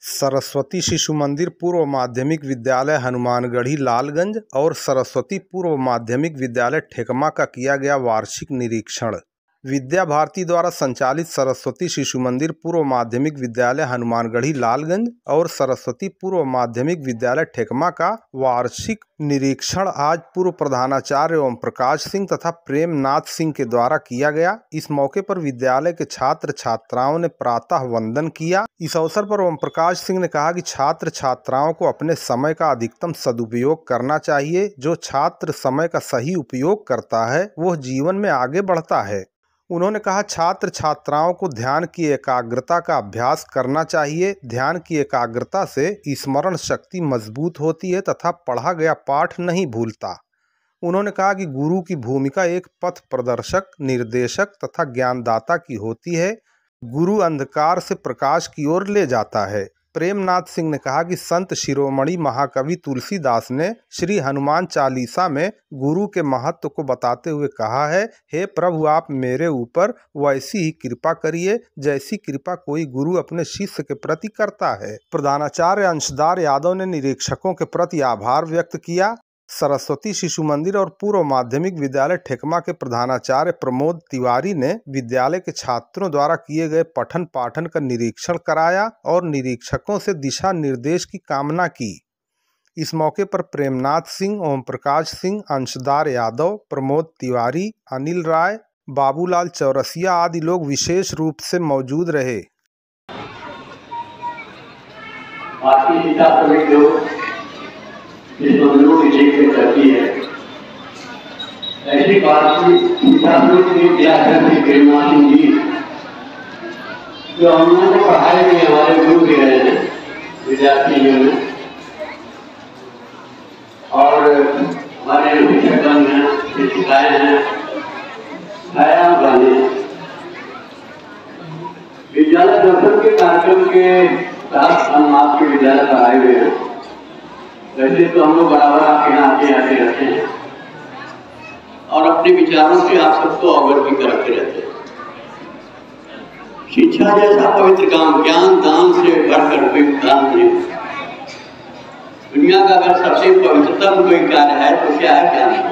सरस्वती शिशु मंदिर पूर्व माध्यमिक विद्यालय हनुमानगढ़ी लालगंज और सरस्वती पूर्व माध्यमिक विद्यालय ठेकमा का किया गया वार्षिक निरीक्षण। विद्या भारती द्वारा संचालित सरस्वती शिशु मंदिर पूर्व माध्यमिक विद्यालय हनुमानगढ़ी लालगंज और सरस्वती पूर्व माध्यमिक विद्यालय ठेकमा का वार्षिक निरीक्षण आज पूर्व प्रधानाचार्य ओम प्रकाश सिंह तथा प्रेमनाथ सिंह के द्वारा किया गया। इस मौके पर विद्यालय के छात्र छात्राओं ने प्रातः वंदन किया। इस अवसर पर ओम प्रकाश सिंह ने कहा कि छात्र छात्राओं को अपने समय का अधिकतम सदुपयोग करना चाहिए। जो छात्र समय का सही उपयोग करता है वह जीवन में आगे बढ़ता है। उन्होंने कहा छात्र छात्राओं को ध्यान की एकाग्रता का अभ्यास करना चाहिए। ध्यान की एकाग्रता से स्मरण शक्ति मजबूत होती है तथा पढ़ा गया पाठ नहीं भूलता। उन्होंने कहा कि गुरु की भूमिका एक पथ प्रदर्शक, निर्देशक तथा ज्ञानदाता की होती है। गुरु अंधकार से प्रकाश की ओर ले जाता है। प्रेमनाथ सिंह ने कहा कि संत शिरोमणि महाकवि तुलसीदास ने श्री हनुमान चालीसा में गुरु के महत्व को बताते हुए कहा है, हे प्रभु आप मेरे ऊपर वैसी ही कृपा करिए जैसी कृपा कोई गुरु अपने शिष्य के प्रति करता है। प्रधानाचार्य अंशदार यादव ने निरीक्षकों के प्रति आभार व्यक्त किया। सरस्वती शिशु मंदिर और पूर्व माध्यमिक विद्यालय ठेकमा के प्रधानाचार्य प्रमोद तिवारी ने विद्यालय के छात्रों द्वारा किए गए पठन पाठन का निरीक्षण कराया और निरीक्षकों से दिशा निर्देश की कामना की। इस मौके पर प्रेमनाथ सिंह, ओम प्रकाश सिंह, अंशदार यादव, प्रमोद तिवारी, अनिल राय, बाबूलाल चौरसिया आदि लोग विशेष रूप से मौजूद रहे। इस मंदिरों की देखरेख करती है। ऐसी बात प्रेमनाथ सिंह जी जो हम लोगों को पढ़ाए भी हमारे गुरु भी रहे हैं विद्यार्थियों में और हमारे शिक्षकगण हैं, शिक्षिकाएं हैं, आयाम बने विद्यालय दर्शन के कार्यक्रम के साथ हम आपके विद्यालय पर आए हुए हैं। वैसे तो हम लोग बराबर आपके यहाँ आते रहते हैं और अपने विचारों से आप सबको अवगत भी करते रहते हैं। शिक्षा जैसा पवित्र काम ज्ञान दान से बढ़कर कोई दान नहीं। दुनिया का अगर सबसे पवित्रतम कोई कार्य है तो क्या है ज्ञान।